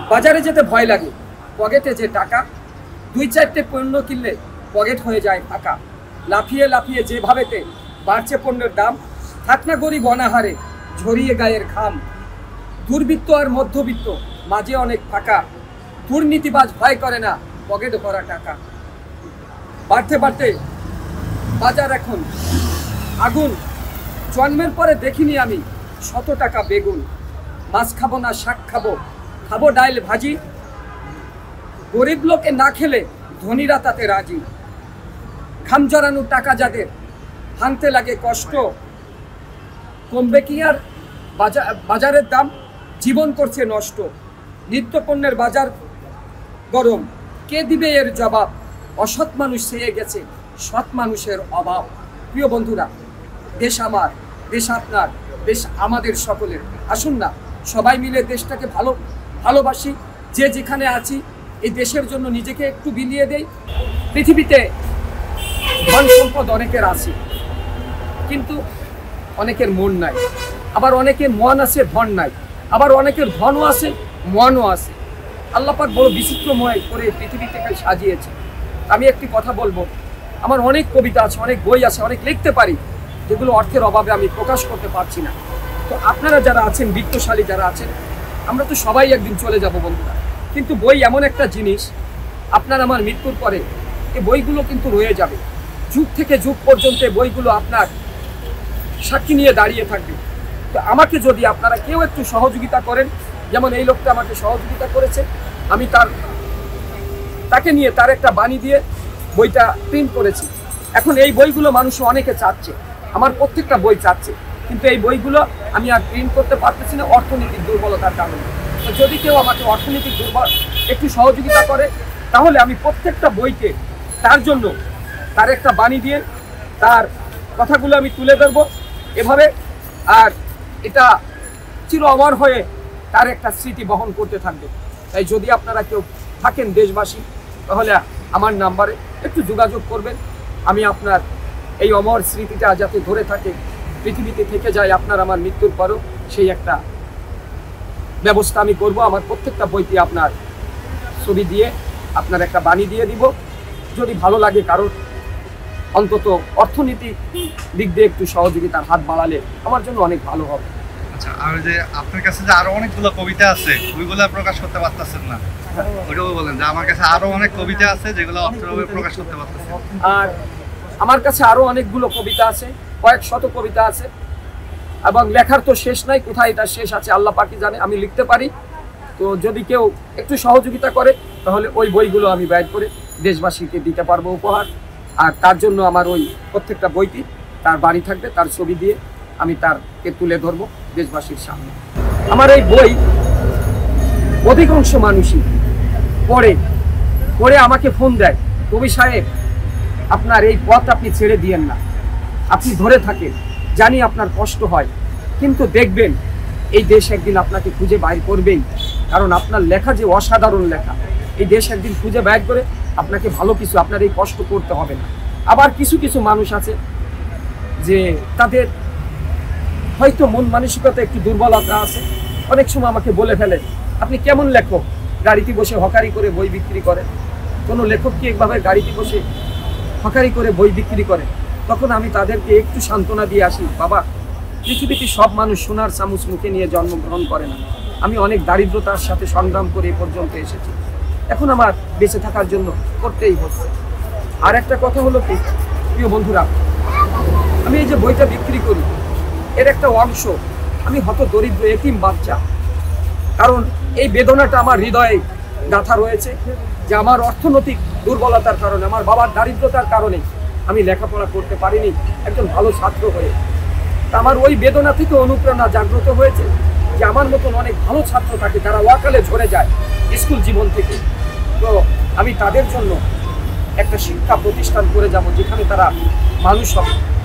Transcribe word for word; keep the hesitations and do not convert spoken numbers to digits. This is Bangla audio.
বাজারে যেতে ভয় লাগে, পকেটে যে টাকা, দুই চারটে পণ্য কিনলে পকেট হয়ে যায় ফাঁকা। লাফিয়ে লাফিয়ে যেভাবেতে বাড়ছে পণ্যের দাম, থাক না গরিব অনাহারে ঝরিয়ে গায়ের ঘাম। দুর্বৃত্ত আর মধ্যবিত্ত মাঝে অনেক ফাঁকা, দুর্নীতিবাজ ভয় করে না পকেট ভরা টাকা। বাড়তে বাড়তে বাজার এখন আগুন, জন্মের পরে দেখিনি আমি শত টাকা বেগুন। মাছ খাবো না শাক খাবো, খাবো ডাইল ভাজি, গরিব লোকে না খেলে ধনীরা তাতে রাজি। ঘাম জড়ানো টাকা যাদের ভাঙতে লাগে কষ্ট, কমবে কি আর বাজারের দাম, জীবন করছে নষ্ট। নিত্যপণ্যের বাজার গরম, কে দিবে এর জবাব? অসৎ মানুষ চেয়ে গেছে সৎ মানুষের অভাব। প্রিয় বন্ধুরা, দেশ আমার, দেশ আপনার, দেশ আমাদের সকলের। আসুন না সবাই মিলে দেশটাকে ভালো ভালোবাসি। যে যেখানে আছি এই দেশের জন্য নিজেকে একটু বিলিয়ে দেই। পৃথিবীতে ধন সম্পদ অনেকের আছে, কিন্তু অনেকের মন নাই। আবার অনেকের মন আছে, ধন নাই। আবার অনেকের ধনও আছে, মনও আছে। আল্লাহ পাক বড় বিচিত্রময় করে পৃথিবীটাকে সাজিয়েছে। আমি একটি কথা বলবো, আমার অনেক কবিতা আছে, অনেক বই আছে, অনেক লিখতে পারি, যেগুলো অর্থের অভাবে আমি প্রকাশ করতে পারছি না। তো আপনারা যারা আছেন, বিত্তশালী যারা আছেন, আমরা তো সবাই একদিন চলে যাব বন্ধুরা, কিন্তু বই এমন একটা জিনিস, আপনার আমার মৃত্যুর পরে এই বইগুলো কিন্তু রয়ে যাবে। যুগ থেকে যুগ পর্যন্ত বইগুলো আপনার সাক্ষী নিয়ে দাঁড়িয়ে থাকবে। তো আমাকে যদি আপনারা কেউ একটু সহযোগিতা করেন, যেমন এই লোকটা আমাকে সহযোগিতা করেছে, আমি তার তাকে নিয়ে তার একটা বাণী দিয়ে বইটা প্রিন্ট করেছি। এখন এই বইগুলো মানুষ অনেকে চাচ্ছে, আমার প্রত্যেকটা বই চাচ্ছে, কিন্তু এই বইগুলো আমি আর প্রিন্ট করতে পারতেছি না অর্থনৈতিক দুর্বলতার কারণে। তো যদি কেউ আমাকে অর্থনৈতিক দুর্বল একটু সহযোগিতা করে, তাহলে আমি প্রত্যেকটা বইকে তার জন্য তার একটা বাণী দিয়ে তার কথাগুলো আমি তুলে ধরবো এভাবে, আর এটা চির অমর হয়ে তার একটা স্মৃতি বহন করতে থাকবে। তাই যদি আপনারা কেউ থাকেন দেশবাসী, তাহলে আমার নাম্বারে একটু যোগাযোগ করবেন। আমি আপনার এই অমর স্মৃতিটা যাতে ধরে থাকে, পৃথিবীতে থেকে যায় আপনার আমার মৃত্যুর পরও, সেই একটা ব্যবস্থা আমি করব। আমার প্রত্যেকটা বইতে আপনার ছবি দিয়ে আপনার একটা বাণী দিয়ে দিব। যদি ভালো লাগে কারোর, অন্তত অর্থনীতি দিক দিয়ে একটু সহযোগিতার হাত বাড়ালে আমার জন্য অনেক ভালো হবে। আচ্ছা, আর যে আপনার কাছে যে আরো অনেকগুলো কবিতা আছে, ওইগুলো প্রকাশ করতে পারতেছেন না, ওইটাও বলেন যে আমার কাছে আরো অনেক কবিতা আছে যেগুলো অর্থভাবে প্রকাশ করতে পারতেছেন। আর আমার কাছে আরো অনেকগুলো কবিতা আছে, কয়েক শত কবিতা আছে, এবং লেখার তো শেষ নাই, কোথায় এটা শেষ আছে আল্লাহ পাকই জানে। আমি লিখতে পারি, তো যদি কেউ একটু সহযোগিতা করে তাহলে ওই বইগুলো আমি বের করে দেশবাসীকে দিতে পারবো উপহার। আর তার জন্য আমার ওই প্রত্যেকটা বইটি তার বাড়ি থাকবে, তার ছবি দিয়ে আমি তারকে তুলে ধরবো দেশবাসীর সামনে। আমার এই বই অধিকাংশ মানুষই পড়ে পড়ে আমাকে ফোন দেয়, কবি সাহেব আপনার এই পথ আপনি ছেড়ে দিয়েন না, আপনি ধরে থাকেন, জানি আপনার কষ্ট হয়, কিন্তু দেখবেন এই দেশ একদিন আপনাকে খুঁজে বাইর করবেই, কারণ আপনার লেখা যে অসাধারণ লেখা, এই দেশ একদিন খুঁজে বাইর করে আপনাকে ভালো কিছু, আপনার এই কষ্ট করতে হবে না। আবার কিছু কিছু মানুষ আছে যে তাদের হয়তো মন মানসিকতা একটু দুর্বলতা আছে, অনেক সময় আমাকে বলে ফেলে আপনি কেমন লেখক, গাড়িতে বসে হকারি করে বই বিক্রি করে। কোনো লেখক কি একভাবে গাড়িতে বসে হকারি করে বই বিক্রি করে? তখন আমি তাদেরকে একটু সান্ত্বনা দিয়ে আসি, বাবা পৃথিবীতে সব মানুষ সোনার চামচ মুখে নিয়ে জন্মগ্রহণ করে না, আমি অনেক দারিদ্রতার সাথে সংগ্রাম করে এ পর্যন্ত এসেছি, এখন আমার বেঁচে থাকার জন্য করতেই হচ্ছে। আর একটা কথা হলো কি প্রিয় বন্ধুরা, আমি এই যে বইটা বিক্রি করি এর একটা অংশ আমি হত দরিদ্র এতিম বাচ্চা, কারণ এই বেদনাটা আমার হৃদয়ে গাঁথা রয়েছে যে আমার অর্থনৈতিক দুর্বলতার কারণে, আমার বাবার দারিদ্রতার কারণে আমি লেখাপড়া করতে পারিনি একজন ভালো ছাত্র হয়ে। তা আমার ওই বেদনা থেকে অনুপ্রেরণা জাগ্রত হয়েছে যে আমার মতন অনেক ভালো ছাত্র থাকে যারা ওয়াকালে ঝরে যায় স্কুল জীবন থেকে, তো আমি তাদের জন্য একটা শিক্ষা প্রতিষ্ঠান করে যাব যেখানে তারা মানুষ হবে।